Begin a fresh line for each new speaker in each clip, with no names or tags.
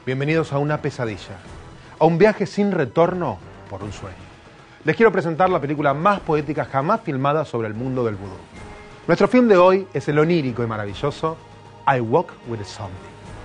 Bienvenidos a una pesadilla, a un viaje sin retorno por un sueño. Les quiero presentar la película más poética jamás filmada sobre el mundo del vudú. Nuestro film de hoy es el onírico y maravilloso I Walk with a Zombie.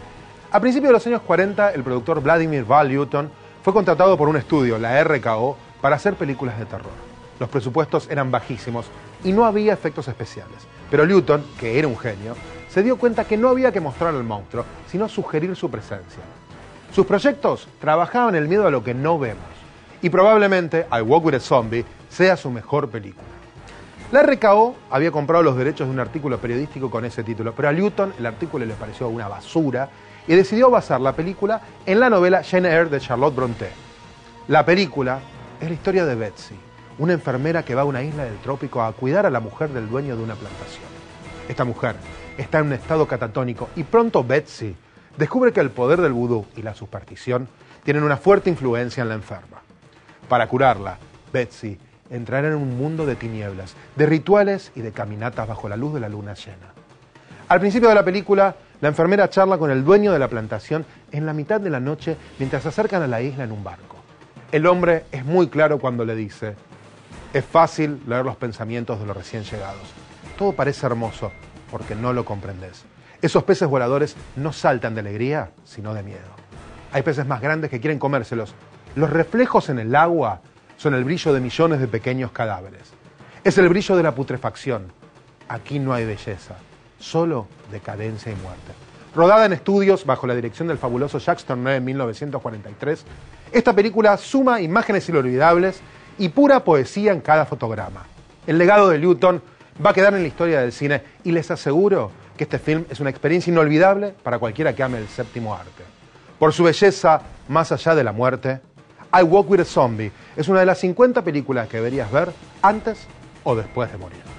A principios de los años 40, el productor Vladimir Val Newton fue contratado por un estudio, la RKO, para hacer películas de terror. Los presupuestos eran bajísimos y no había efectos especiales. Pero Newton, que era un genio, se dio cuenta que no había que mostrar al monstruo, sino sugerir su presencia. Sus proyectos trabajaban el miedo a lo que no vemos. Y probablemente I Walk with a Zombie sea su mejor película. La RKO había comprado los derechos de un artículo periodístico con ese título, pero a Newton el artículo le pareció una basura y decidió basar la película en la novela Jane Eyre de Charlotte Brontë. La película es la historia de Betsy, una enfermera que va a una isla del trópico a cuidar a la mujer del dueño de una plantación. Esta mujer está en un estado catatónico y pronto Betsy descubre que el poder del vudú y la superstición tienen una fuerte influencia en la enferma. Para curarla, Betsy entrará en un mundo de tinieblas, de rituales y de caminatas bajo la luz de la luna llena. Al principio de la película, la enfermera charla con el dueño de la plantación en la mitad de la noche mientras se acercan a la isla en un barco. El hombre es muy claro cuando le dice: es fácil leer los pensamientos de los recién llegados. Todo parece hermoso porque no lo comprendes. Esos peces voladores no saltan de alegría, sino de miedo. Hay peces más grandes que quieren comérselos. Los reflejos en el agua son el brillo de millones de pequeños cadáveres. Es el brillo de la putrefacción. Aquí no hay belleza, solo decadencia y muerte. Rodada en estudios bajo la dirección del fabuloso Jacques Tourneur en 1943, esta película suma imágenes inolvidables y pura poesía en cada fotograma. El legado de Newton va a quedar en la historia del cine y les aseguro que este film es una experiencia inolvidable para cualquiera que ame el séptimo arte. Por su belleza, más allá de la muerte, I Walk with a Zombie es una de las 50 películas que deberías ver antes o después de morir.